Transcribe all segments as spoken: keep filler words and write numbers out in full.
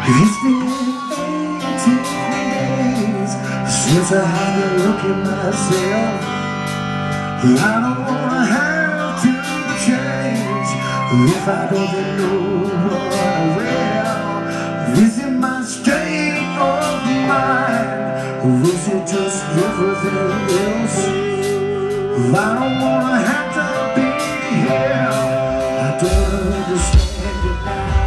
It's been eighteen days since I had a look at myself. I don't wanna have to change if I don't know what I will. Is it my state of mind, or is it just everything else? I don't wanna have to be here. I don't understand it now.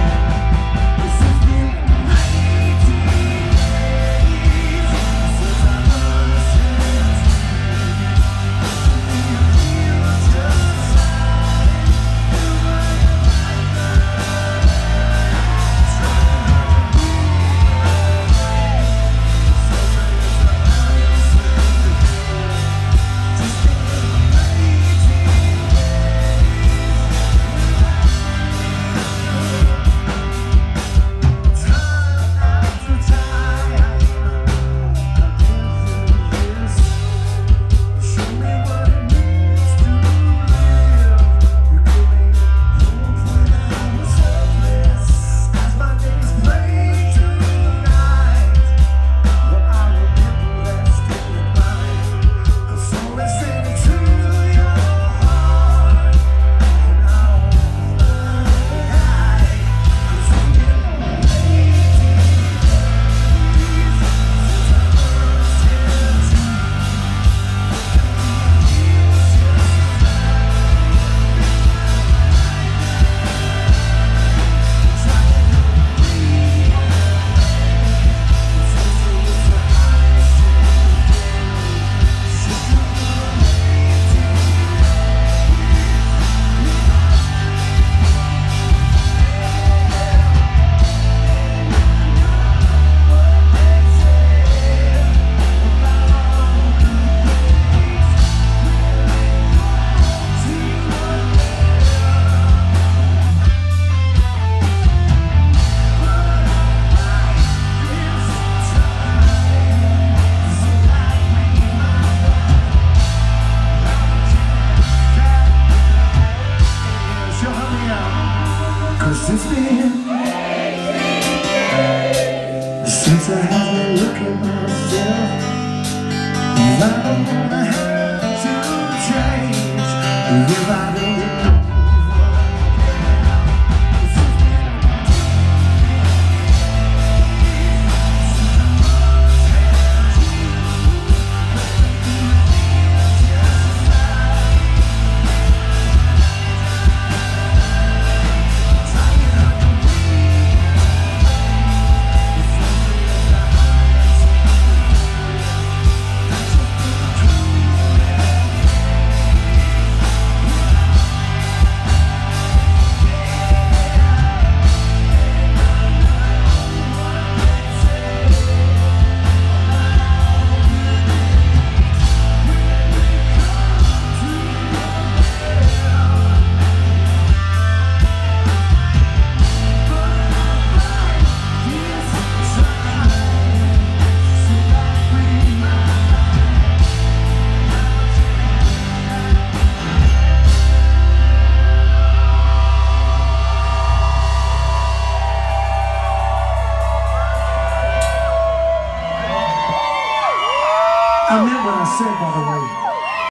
It's been since I had a look at myself. I don't wanna have to change if I don't know. I meant what I said, by the way.